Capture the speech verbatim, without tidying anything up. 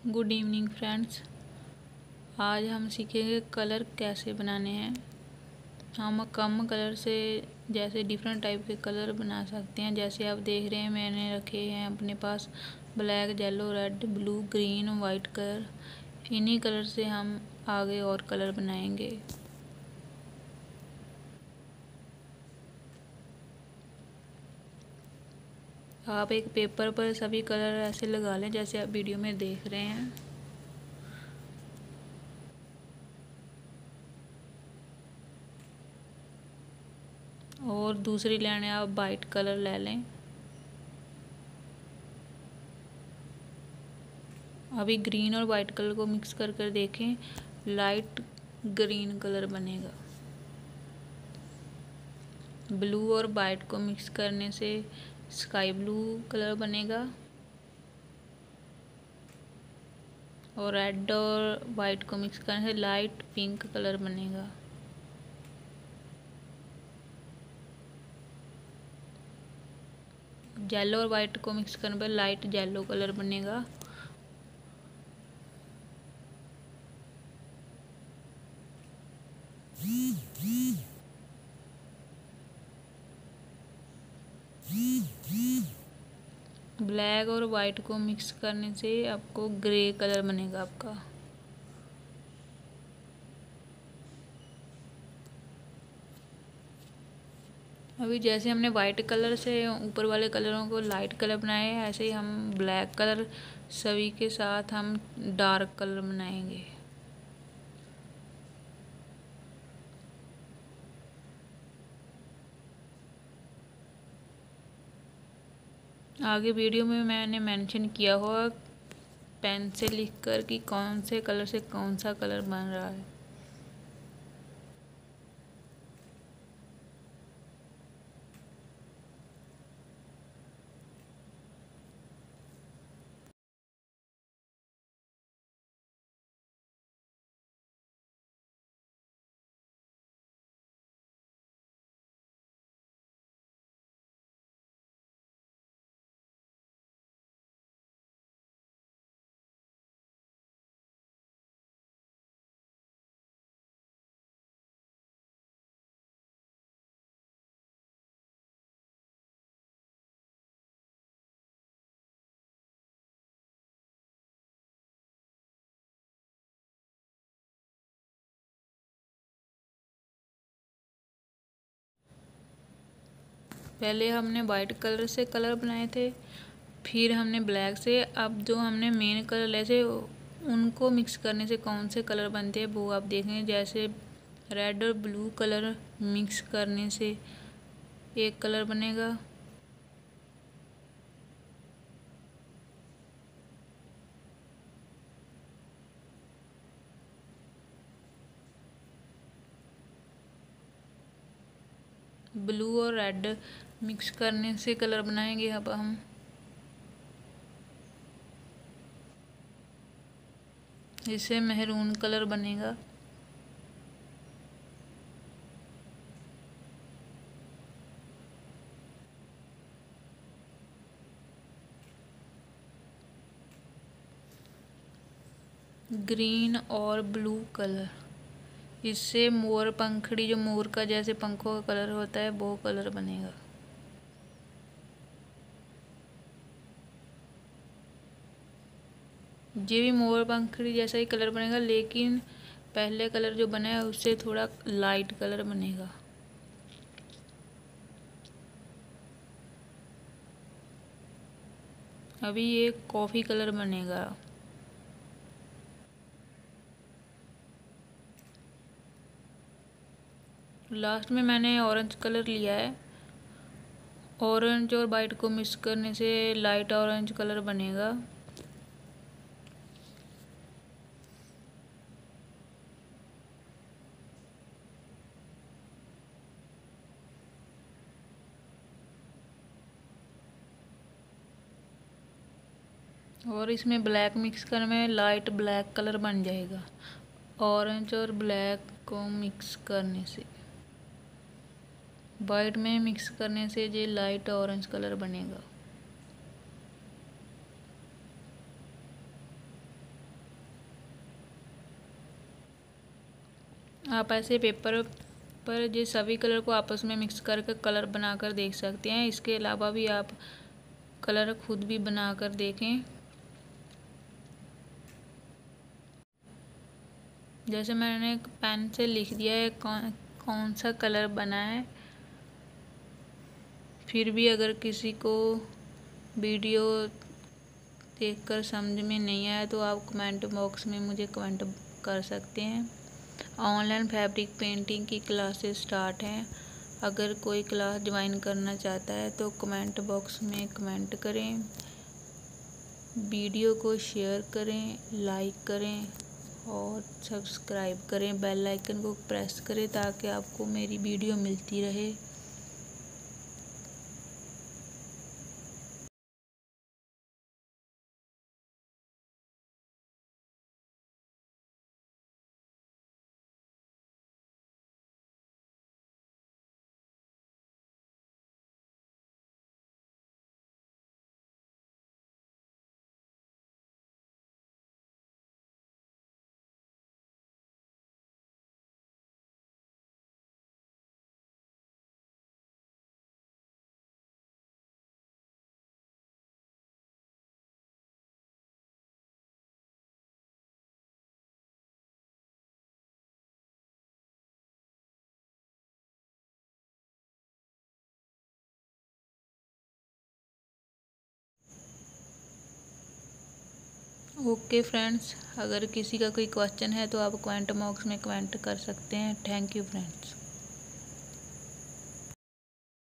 Good evening friends. आज हम सीखेंगे कलर कैसे बनाने हैं। हम कम कलर से जैसे डिफरेंट टाइप के कलर बना सकते हैं। जैसे आप देख रहे हैं मैंने रखे हैं अपने पास black, yellow, red, blue, green, white colour. इन्हीं कलर से हम आगे और कलर बनाएंगे। आप एक पेपर पर सभी कलर ऐसे लगा लें जैसे आप वीडियो में देख रहे हैं। और दूसरी लाइन आप वाइट कलर ले लें। अभी ग्रीन और वाइट कलर को मिक्स कर कर देखें, लाइट ग्रीन कलर बनेगा। ब्लू और वाइट को मिक्स करने से स्काई ब्लू कलर बनेगा। और रेड और वाइट को मिक्स करने से लाइट पिंक कलर बनेगा। येलो और वाइट को मिक्स करने पर लाइट येलो कलर बनेगा। ब्लैक और वाइट को मिक्स करने से आपको ग्रे कलर बनेगा आपका। अभी जैसे हमने वाइट कलर से ऊपर वाले कलरों को लाइट कलर बनाए हैं, ऐसे ही हम ब्लैक कलर सभी के साथ हम डार्क कलर बनाएंगे। आगे वीडियो में मैंने मेंशन किया हुआ पेन से लिखकर कि कौन से कलर से कौन सा कलर बन रहा है। पहले हमने वाइट कलर से कलर बनाए थे, फिर हमने ब्लैक से। अब जो हमने मेन कलर लिए थे उनको मिक्स करने से कौन से कलर बनते हैं वो आप देखेंगे। जैसे रेड और ब्लू कलर मिक्स करने से एक कलर बनेगा। ब्लू और रेड मिक्स करने से कलर बनाएंगे अब हम। इससे मेहरून कलर बनेगा। ग्रीन और ब्लू कलर, इससे मोर पंखड़ी, जो मोर का जैसे पंखों का कलर होता है वो कलर बनेगा। ये भी मोर पंखड़ी जैसा ही कलर बनेगा, लेकिन पहले कलर जो बना है उससे थोड़ा लाइट कलर बनेगा। अभी ये कॉफ़ी कलर बनेगा। लास्ट में मैंने ऑरेंज कलर लिया है। ऑरेंज और वाइट को मिक्स करने से लाइट ऑरेंज कलर बनेगा। और इसमें ब्लैक मिक्स करने में लाइट ब्लैक कलर बन जाएगा। ऑरेंज और ब्लैक को मिक्स करने से, वाइट में मिक्स करने से ये लाइट ऑरेंज कलर बनेगा। आप ऐसे पेपर पर ये सभी कलर को आपस में मिक्स करके कलर बनाकर देख सकते हैं। इसके अलावा भी आप कलर खुद भी बनाकर देखें। जैसे मैंने पेन से लिख दिया है कौन कौन सा कलर बना है। फिर भी अगर किसी को वीडियो देखकर समझ में नहीं आया तो आप कमेंट बॉक्स में मुझे कमेंट कर सकते हैं। ऑनलाइन फैब्रिक पेंटिंग की क्लासेस स्टार्ट हैं। अगर कोई क्लास ज्वाइन करना चाहता है तो कमेंट बॉक्स में कमेंट करें, वीडियो को शेयर करें, लाइक करें और सब्सक्राइब करें। बेल आइकन को प्रेस करें ताकि आपको मेरी वीडियो मिलती रहे। ओके फ्रेंड्स, अगर किसी का कोई क्वेश्चन है तो आप कमेंट बॉक्स में कमेंट कर सकते हैं। Thank you friends.